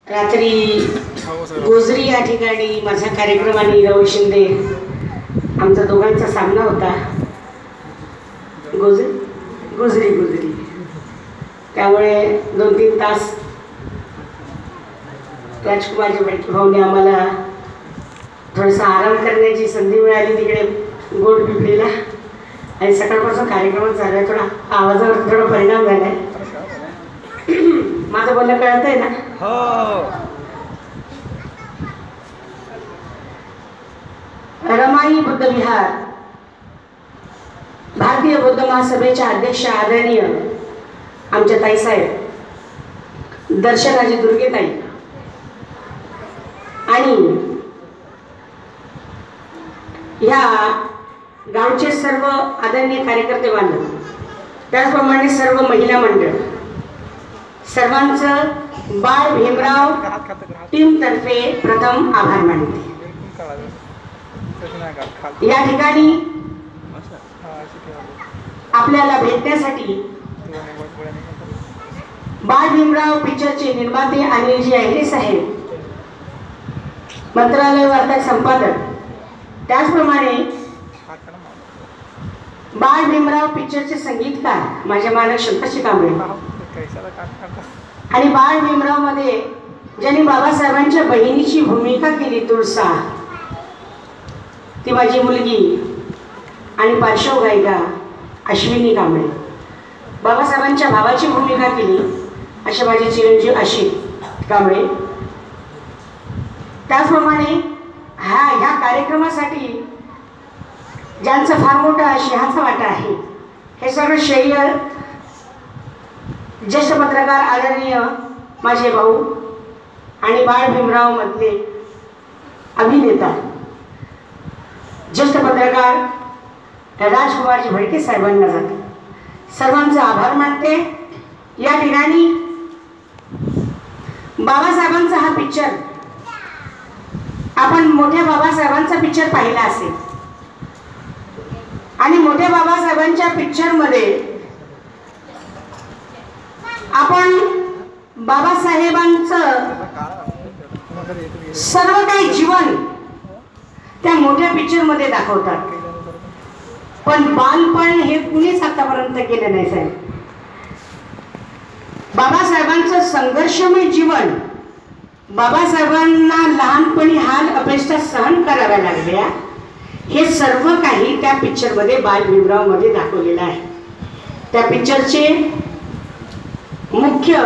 रात्री गोजरी या ठिकाणी माझा कार्यक्रम आणि रवी शिंदे आमचा दोघांचा सामना होता. गोजरी त्यामुळे 2-3 तास राजकुमारजी भटके भाऊने आम्हाला थोडासा आराम करण्याची संधी मिळाली तिकडे गोड पिपळीला. आणि सकाळपासून कार्यक्रम चालू आहे. थोडा आवाजावर थोडा परिणाम झाला आहे. माझं बोलणं कळतंय ना? रमाई बुद्ध विहार भारतीय बौद्ध महासभेच्या अध्यक्ष आदरणीय आमच्या ताईसाहेब दर्शनाजी दुर्गेताई आणि ह्या गावचे सर्व आदरणीय कार्यकर्ते बांधव, त्याचप्रमाणे सर्व महिला मंडळ, सर्वांचं बाळ भीमराव टीम तर्फे प्रथम आभार मानते. या ठिकाणी आपल्याला भेटण्यासाठी बाळ भीमराव पिक्चरचे निर्माते अनिलजी अहिरे साहेब, मंत्रालय वार्ता संपादक, त्याचप्रमाणे बाळ भीमराव पिक्चरचे संगीतकार माझे मालक शंकरजी कांबळे आणि बाळ भीमराव मध्ये ज्यांनी बाबासाहेबांच्या बहिणीची भूमिका केली तुळसा, ती माझी मुलगी आणि पार्श्व गायिका अश्विनी कांबळे. बाबासाहेबांच्या भावाची भूमिका केली असे माझे चिरंजीव अशित कांबळे. त्याचप्रमाणे ह्या कार्यक्रमासाठी ज्यांचा फार मोठा सिंहाचा वाटा आहे, हे सगळं श्रेय ज्येष्ठ पत्रकार आदरणीय माझे भाऊ आणि बाळ भीमराव मधले अभिनेता ज्येष्ठ पत्रकार राजकुमारजी भटके साहेबांना जाते. सर्वांचा आभार मानते. या ठिकाणी बाबासाहेबांचा हा पिक्चर, आपण मोठ्या बाबासाहेबांचा पिक्चर पाहिला असेल आणि मोठ्या बाबासाहेबांच्या पिक्चर मध्ये आपण बाबासाहेबांचं सर्व काही जीवन त्या मोठ्या पिक्चर मध्ये दाखवतात. पण बालपण हे कुणीच आतापर्यंत केलं नाही साहेब. बाबासाहेबांचं संघर्षमय जीवन, बाबासाहेबांना लहानपणी हाल अपेक्षा सहन कराव्या लागल्या, हे सर्व काही त्या पिक्चर मध्ये बाळ भीमराव मध्ये दाखवलेलं आहे. त्या पिक्चरचे मुख्य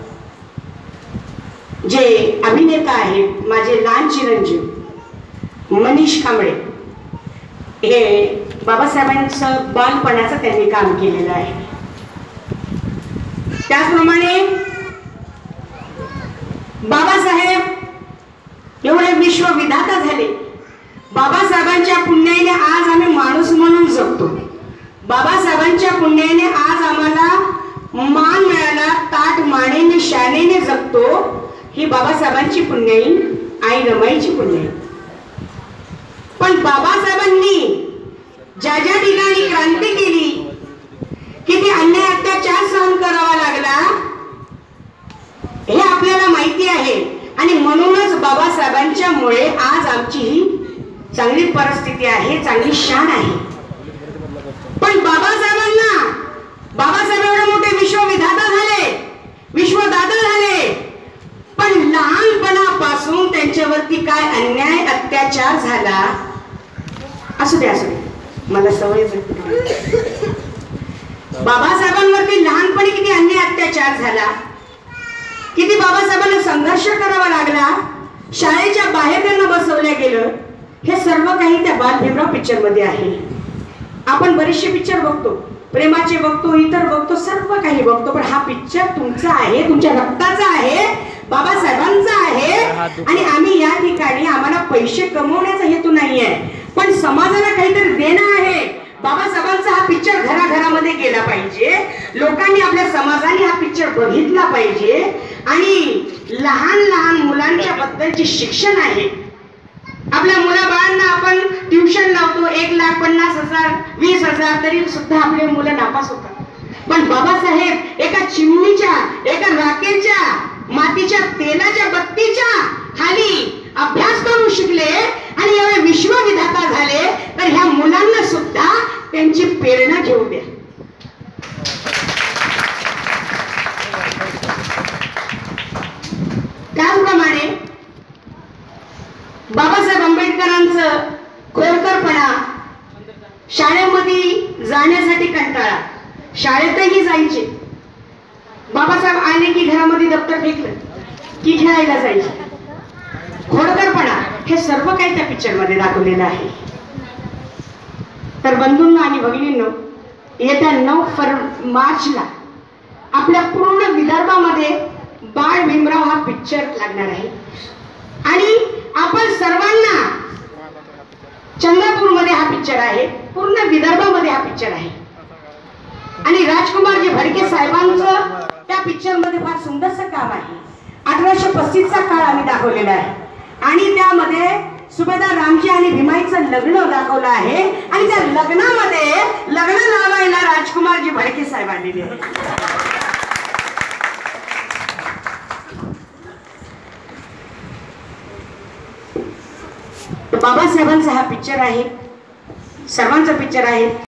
जे अभिनेता आहेत माझे लहान चिरंजीव मनीष कांबळे, हे बाबासाहेबांचं बालपणाचं त्यांनी काम केलेलं आहे. त्याचप्रमाणे बाबासाहेब एवढे विश्वविधाता झाले. बाबासाहेबांच्या पुण्याने आज आम्ही माणूस म्हणून जगतो. बाबासाहेबांच्या पुण्याने आज आम्हाला मान मिळाला, ताट मानेने शानेने जगतो. ही बाबासाहेबांची पुण्याई, आई रमाईची पुण्याई. पण बाबासाहेबांनी ज्या ज्या ठिकाणी क्रांती केली, किती अन्याय अत्याचार सहन करावा लागला, हे आपल्याला माहिती आहे. आणि म्हणूनच बाबासाहेबांच्या मुळे आज आमची ही चांगली परिस्थिती आहे, चांगली शान आहे. पण बाबासाहेब एवढे मोठे विश्वविधाता झाले, विश्वदाता झाले, पण लहानपणापासून त्यांच्यावरती काय अन्याय अत्याचार झाला, असू दे मला सवय. बाबासाहेबांवरती लहानपणी किती अन्याय अत्याचार झाला, किती बाबासाहेबांना संघर्ष करावा लागला, शाळेच्या बाहेर त्यांना बसवल्या गेलं, हे सर्व काही त्या बाळ भीमराव पिक्चर मध्ये आहे. आपण बरेचसे पिक्चर बघतो, प्रेमाचे बघतो, इतर बघतो, सर्व काही बघतो, पण हा पिक्चर तुमचा आहे, तुमच्या रक्ताचा आहे, बाबासाहेबांचा आहे. आणि आम्ही या ठिकाणी आम्हाला पैसे कमवण्याचा हेतू नाहीये, पण समाजाला काहीतरी देणं आहे. बाबासाहेबांचा हा पिक्चर घराघरामध्ये गेला पाहिजे, लोकांनी आपल्या समाजाने हा पिक्चर बघितला पाहिजे. आणि लहान लहान मुलांच्या बद्दलचे शिक्षण आहे. आपल्या मुलाबाळांना आपण ट्युशन लावतो, 1,50,000 20,000 तरी सुद्धा आपले मुलं नापास होतात. पण बाबासाहेब एका चिमणीच्या, एका राखेच्या, मातीच्या तेलाच्या बत्ती खोडकरांचं खोडकरपणा, शाळेमध्ये जाण्यासाठी कंटाळा, शाळेतही जायचे, बाबासाहेब आले की घरामध्ये दप्तर फेकलं की खेळायला जायचे, खोडकरपणा, हे सर्व काही त्या पिक्चर मध्ये दाखवलेलं आहे. तर बंधूंनो आणि भगिनींनो, येत्या 9 मार्चला आपल्या पूर्ण विदर्भामध्ये बाळ भीमराव हा पिक्चर लागणार आहे आणि आपण सर्वांना, चंद्रपूरमध्ये हा पिक्चर आहे, पूर्ण विदर्भामध्ये हा पिक्चर आहे आणि राजकुमारजी भडके साहेबांचं त्या पिक्चर मध्ये फार सुंदरसं काम आहे. 1835 चा काळ आम्ही दाखवलेला आहे आणि त्यामध्ये सुभेदार रामजी आणि भीमाईचं लग्न दाखवलं आहे आणि त्या लग्नामध्ये लग्न लावायला राजकुमारजी भडके साहेब आलेले आहेत. बाबासाहेबांचा हा पिक्चर आहे, सर्वांचा पिक्चर आहे.